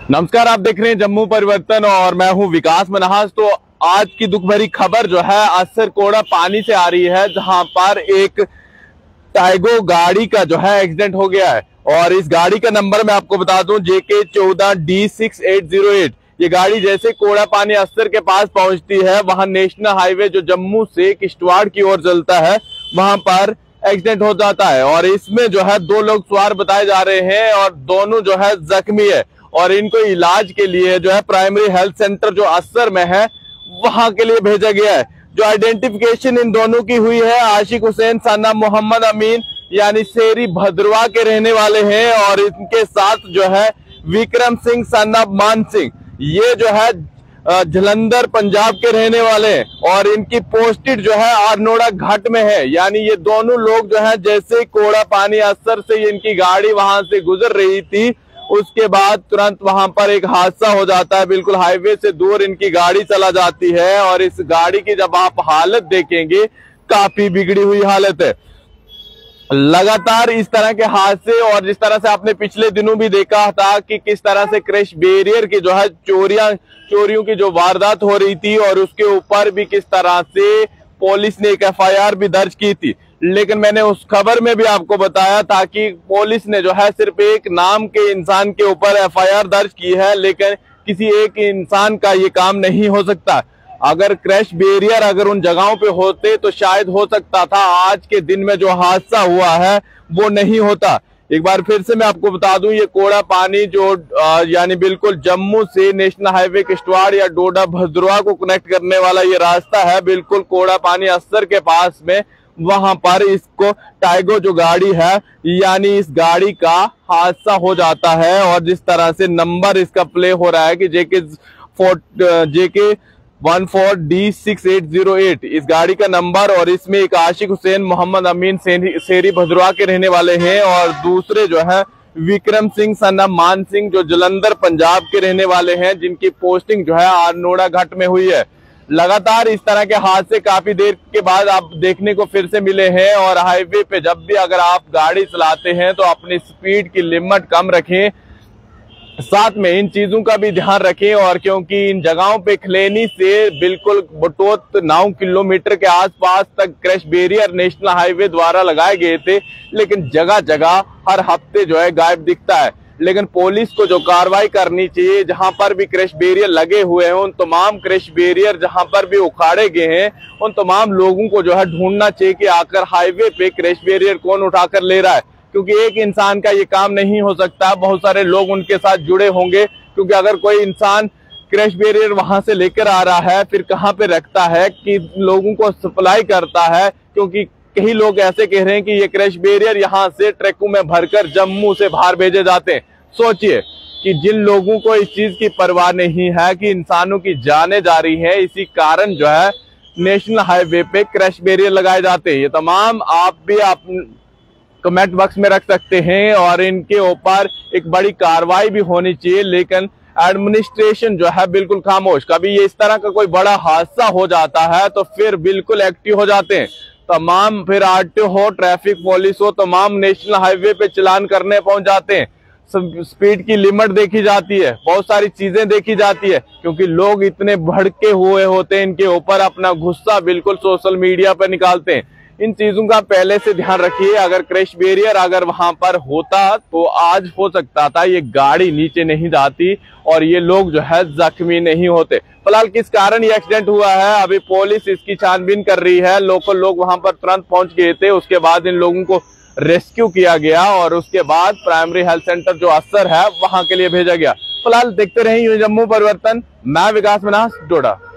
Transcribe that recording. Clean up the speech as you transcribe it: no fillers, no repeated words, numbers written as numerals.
नमस्कार, आप देख रहे हैं जम्मू परिवर्तन और मैं हूं विकास मन्हास। तो आज की दुख भरी खबर जो है असर कोड़ा पानी से आ रही है, जहां पर एक टाइगो गाड़ी का जो है एक्सीडेंट हो गया है। और इस गाड़ी का नंबर मैं आपको बता दूं, JK14D6808। ये गाड़ी जैसे कोड़ा पानी असर के पास पहुंचती है, वहां नेशनल हाईवे जो जम्मू से किश्तवाड़ की ओर चलता है, वहां पर एक्सीडेंट हो जाता है। और इसमें जो है 2 लोग सवार बताए जा रहे हैं और दोनों जो है जख्मी है और इनको इलाज के लिए जो है प्राइमरी हेल्थ सेंटर जो असर में है वहां के लिए भेजा गया है। जो आइडेंटिफिकेशन इन दोनों की हुई है, आशिक हुसैन सन ऑफ मोहम्मद अमीन यानी शेरी भद्रवा के रहने वाले हैं, और इनके साथ जो है विक्रम सिंह सन ऑफ मान सिंह, ये जो है जलंधर पंजाब के रहने वाले हैं और इनकी पोस्टेड जो है आरनोड़ा घाट में है। यानी ये दोनों लोग जो है जैसे कोड़ा पानी असर से इनकी गाड़ी वहां से गुजर रही थी, उसके बाद तुरंत वहां पर एक हादसा हो जाता है। बिल्कुल हाईवे से दूर इनकी गाड़ी चला जाती है और इस गाड़ी की जब आप हालत देखेंगे, काफी बिगड़ी हुई हालत है। लगातार इस तरह के हादसे, और जिस तरह से आपने पिछले दिनों भी देखा था कि किस तरह से क्रैश बैरियर की जो है चोरियों की जो वारदात हो रही थी, और उसके ऊपर भी किस तरह से पुलिस ने एक FIR भी दर्ज की थी। लेकिन मैंने उस खबर में भी आपको बताया था कि पुलिस ने जो है सिर्फ एक नाम के इंसान के ऊपर FIR दर्ज की है, लेकिन किसी एक इंसान का ये काम नहीं हो सकता। अगर क्रैश बैरियर अगर उन जगहों पे होते तो शायद हो सकता था आज के दिन में जो हादसा हुआ है वो नहीं होता। एक बार फिर से मैं आपको बता दूं, ये कोड़ा पानी जो यानी बिल्कुल जम्मू से नेशनल हाईवे किश्तवाड़ या डोडा भद्रवा को कनेक्ट करने वाला ये रास्ता है, बिल्कुल कोड़ा पानी असर के पास में, वहां पर इसको टाइगो जो गाड़ी है यानी इस गाड़ी का हादसा हो जाता है। और जिस तरह से नंबर इसका प्ले हो रहा है कि JK14D6808 इस गाड़ी का नंबर, और इसमें एक आशिक हुसैन मोहम्मद अमीन शेरी भद्रवा के रहने वाले हैं और दूसरे जो है विक्रम सिंह सन ऑफ मान सिंह जो जलंधर पंजाब के रहने वाले हैं, जिनकी पोस्टिंग जो है आरनोड़ा घाट में हुई है। लगातार इस तरह के हादसे काफी देर के बाद आप देखने को फिर से मिले हैं। और हाईवे पे जब भी अगर आप गाड़ी चलाते हैं तो अपनी स्पीड की लिमिट कम रखें, साथ में इन चीजों का भी ध्यान रखें। और क्योंकि इन जगहों पे खलेनी से बिल्कुल बटोत 9 किलोमीटर के आसपास तक क्रैश बैरियर नेशनल हाईवे द्वारा लगाए गए थे, लेकिन जगह जगह हर हफ्ते जो है गायब दिखता है। लेकिन पुलिस को जो कार्रवाई करनी चाहिए, जहां पर भी क्रैश बैरियर लगे हुए हैं, उन तमाम क्रैश बैरियर जहां पर भी उखाड़े गए हैं, उन तमाम लोगों को जो है ढूंढना चाहिए कि आकर हाईवे पे क्रैश बैरियर कौन उठाकर ले रहा है। क्योंकि एक इंसान का ये काम नहीं हो सकता, बहुत सारे लोग उनके साथ जुड़े होंगे। क्योंकि अगर कोई इंसान क्रैश बैरियर वहां से लेकर आ रहा है, फिर कहाँ पे रखता है, कि लोगों को सप्लाई करता है। क्योंकि कई लोग ऐसे कह रहे हैं कि ये क्रैश बैरियर यहाँ से ट्रकों में भरकर जम्मू से बाहर भेजे जाते हैं। सोचिए कि जिन लोगों को इस चीज की परवाह नहीं है कि इंसानों की जानें जा रही है, इसी कारण जो है नेशनल हाईवे पे क्रैश बैरियर लगाए जाते हैं। ये तमाम आप भी कमेंट बॉक्स में रख सकते हैं और इनके ऊपर एक बड़ी कार्रवाई भी होनी चाहिए। लेकिन एडमिनिस्ट्रेशन जो है बिल्कुल खामोश। कभी ये इस तरह का कोई बड़ा हादसा हो जाता है तो फिर बिल्कुल एक्टिव हो जाते हैं तमाम, फिर RTO हो, ट्रैफिक पुलिस हो, तमाम नेशनल हाईवे पे चालान करने पहुंच जाते हैं। स्पीड की लिमिट देखी जाती है, बहुत सारी चीजें देखी जाती है, क्योंकि लोग इतने भड़के हुए होते हैं, इनके ऊपर अपना गुस्सा बिल्कुल सोशल मीडिया पर निकालते हैं। इन चीजों का पहले से ध्यान रखिए। अगर क्रैश बैरियर अगर वहां पर होता तो आज हो सकता था ये गाड़ी नीचे नहीं जाती और ये लोग जो है जख्मी नहीं होते। फिलहाल किस कारण ये एक्सीडेंट हुआ है, अभी पुलिस इसकी छानबीन कर रही है। लोकल लोग वहां पर तुरंत पहुंच गए थे, उसके बाद इन लोगों को रेस्क्यू किया गया और उसके बाद प्राइमरी हेल्थ सेंटर जो असर है वहां के लिए भेजा गया। फिलहाल देखते रहिए जम्मू परिवर्तन। मैं विकास मन्हास, डोडा।